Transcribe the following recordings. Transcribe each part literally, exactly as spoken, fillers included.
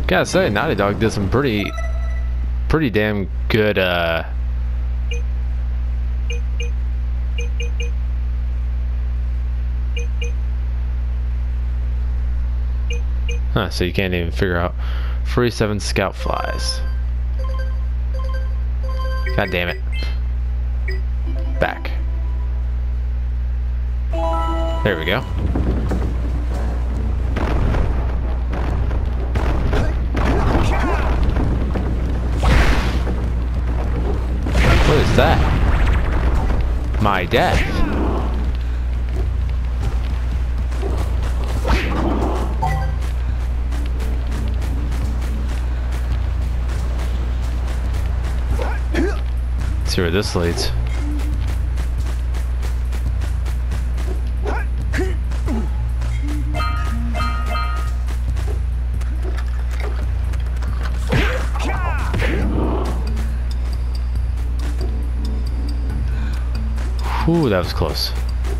Gotta say, Naughty Dog did some pretty, pretty damn good, uh... Huh, so you can't even figure out forty-seven scout flies. God damn it. Back. There we go. What is that? My death. Let's see where this leads. Ooh, that was close.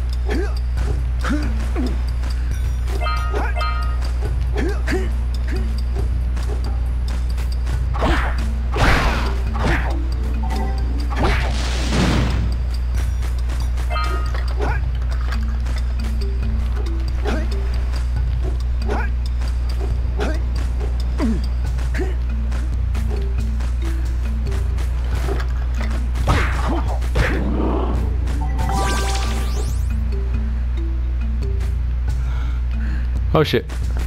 Oh shit.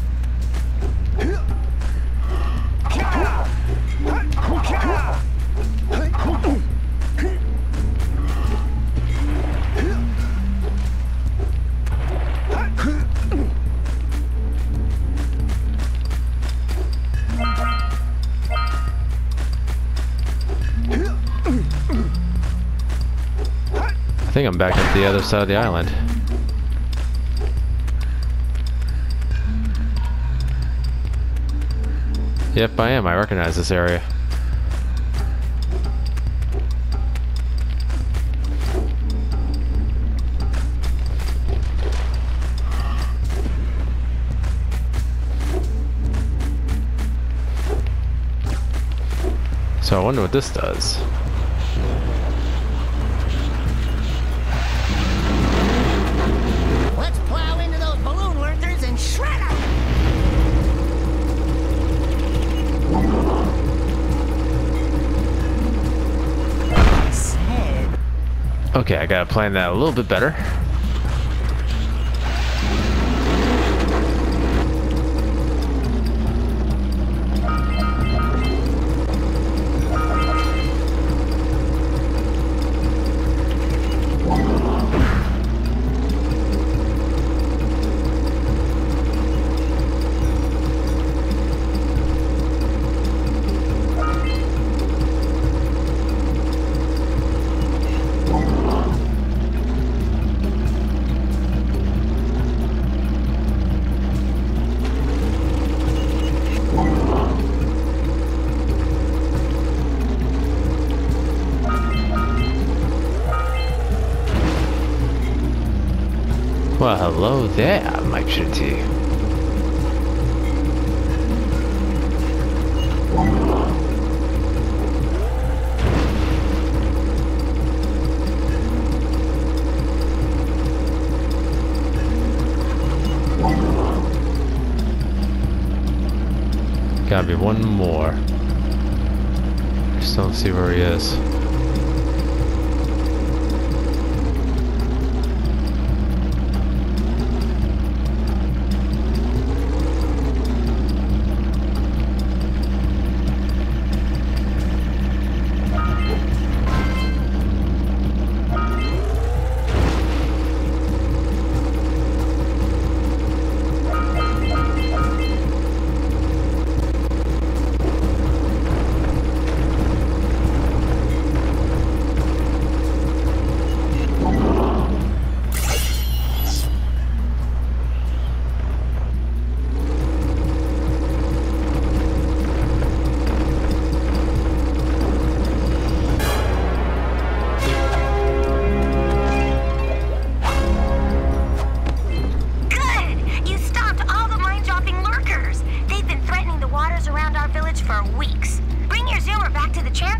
I think I'm back at the other side of the island. Yep, I am. I recognize this area. So I wonder what this does. Let's plow into those balloon lurkers and shred them! Okay, I gotta plan that a little bit better. Well, hello there, my chitty. Gotta be one more. Just don't see where he is.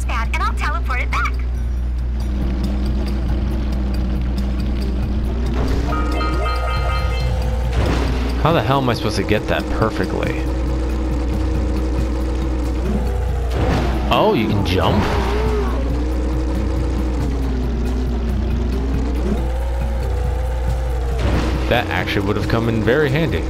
launch pad and I'll teleport it back. How the hell am I supposed to get that perfectly? Oh, you can jump? That actually would have come in very handy.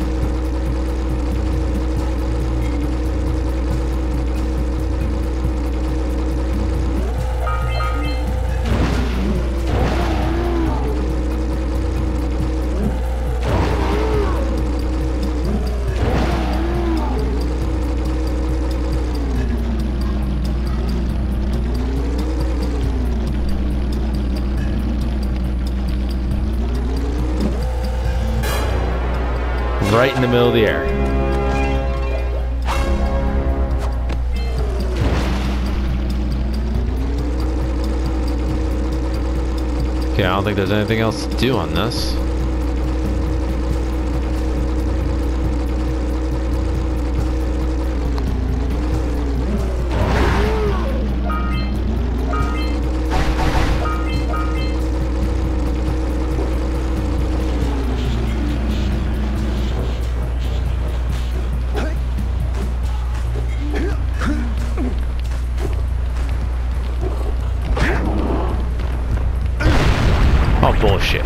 Right in the middle of the air. Okay, I don't think there's anything else to do on this. Oh, bullshit.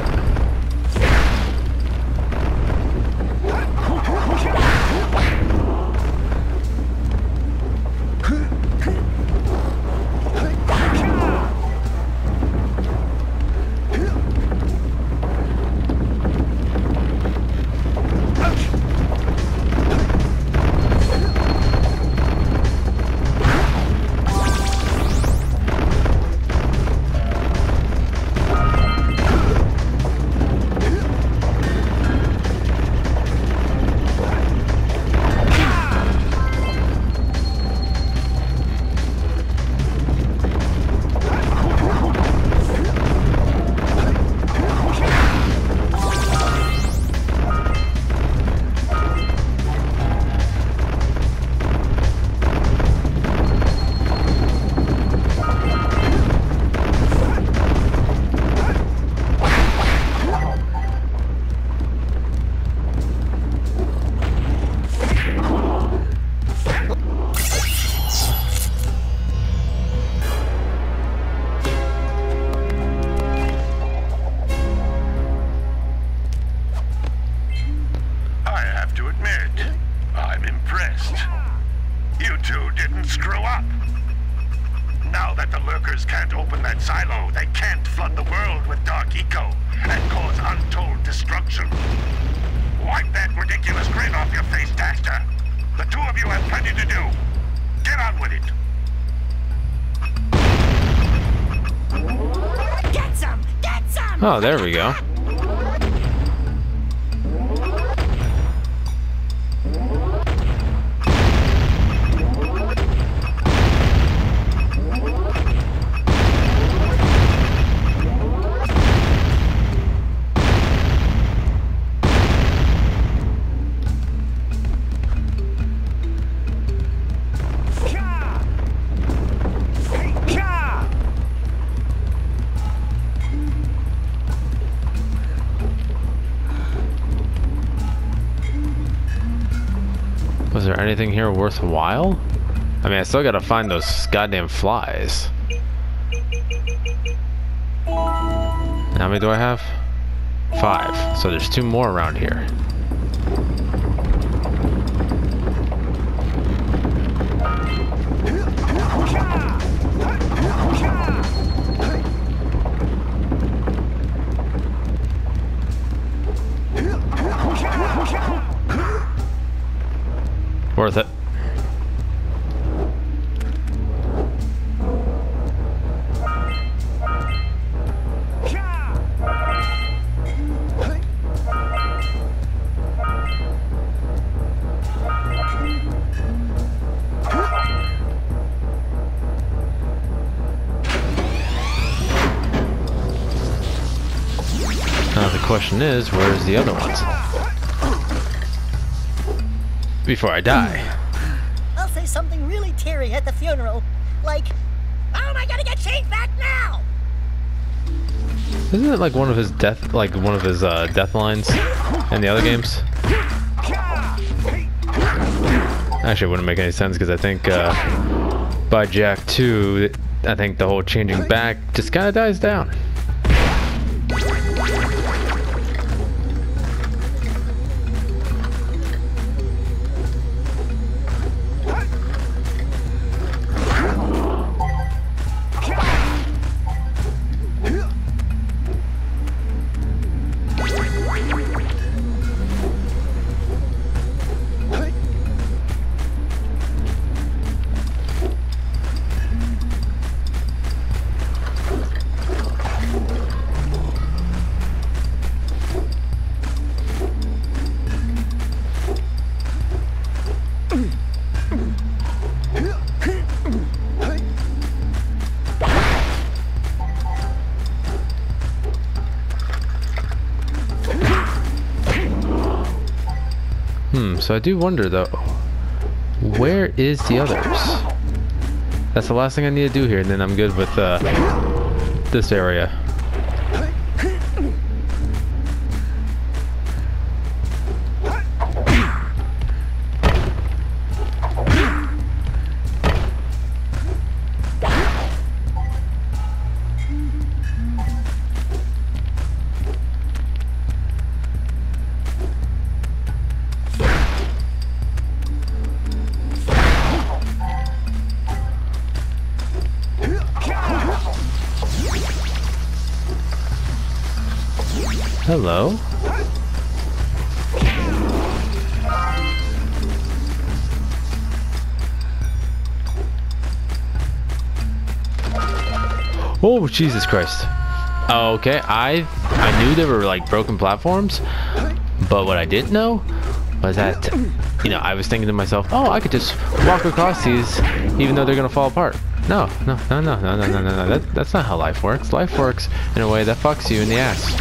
Can't open that silo. They can't flood the world with dark eco and cause untold destruction. Wipe that ridiculous grin off your face, Daxter. The two of you have plenty to do. Get on with it. Get some! Get some! Oh, there we go. Was there anything here worthwhile? I mean, I still gotta find those goddamn flies. How many do I have? Five. So there's two more around here. Worth it. Now the question is, where's the other ones? Before I die. I'll say something really teary at the funeral. Like, am I gonna get changed back now? Isn't it like one of his death, like one of his uh, death lines in the other games? Actually, it wouldn't make any sense because I think uh, by Jak two, I think the whole changing back just kind of dies down. Hmm, so I do wonder though, where is the others? That's the last thing I need to do here, and then I'm good with uh, this area. Hello? Oh, Jesus Christ. Oh, okay, I I knew there were like broken platforms, but what I didn't know was that, you know, I was thinking to myself, oh, I could just walk across these even though they're gonna fall apart. No, no, no, no, no, no, no, no, no. That, that's not how life works. Life works in a way that fucks you in the ass.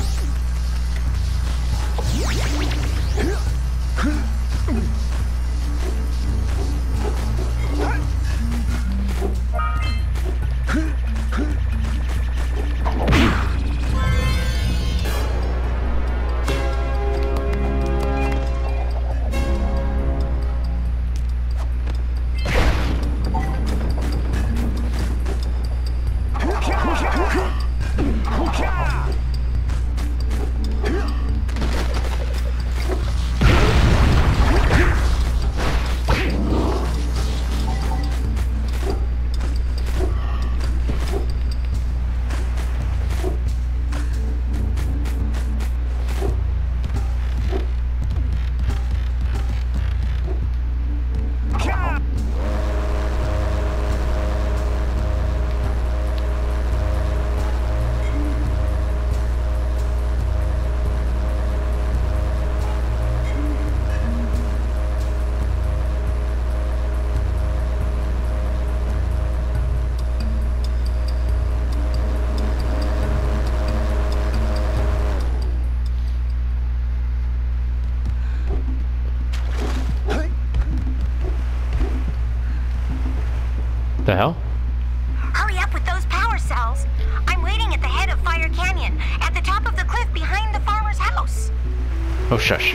The hell? Hurry up with those power cells. I'm waiting at the head of Fire Canyon, at the top of the cliff behind the farmer's house. Oh, shush.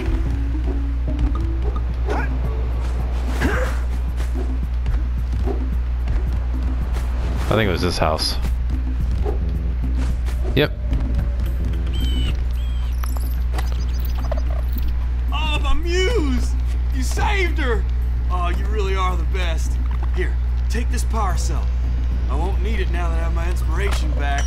I think it was this house. Yep. Oh, my muse! You saved her! Oh, you really are the best. Here, take this power cell. I won't need it now that I have my inspiration back.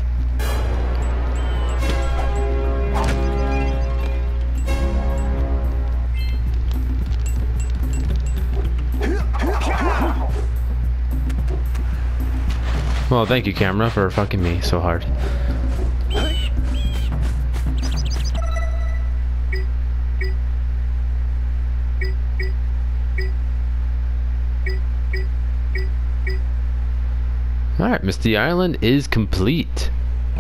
Well, thank you, camera, for fucking me so hard. Alright, Misty Island is complete.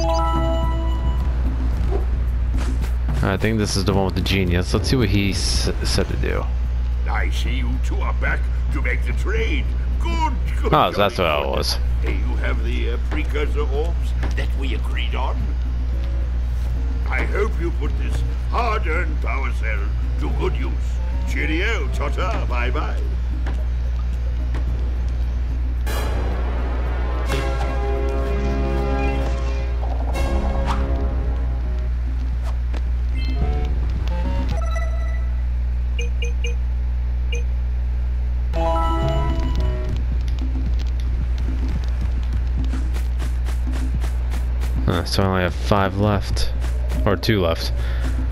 I think this is the one with the genius. Let's see what he s said to do. I see you two are back to make the trade. good, good. Oh, so that's what it was. Hey, you have the uh, precursor orbs that we agreed on? I hope you put this hard-earned power cell to good use. Cheerio, ta-ta, bye-bye. Uh, so I only have five left. Or two left.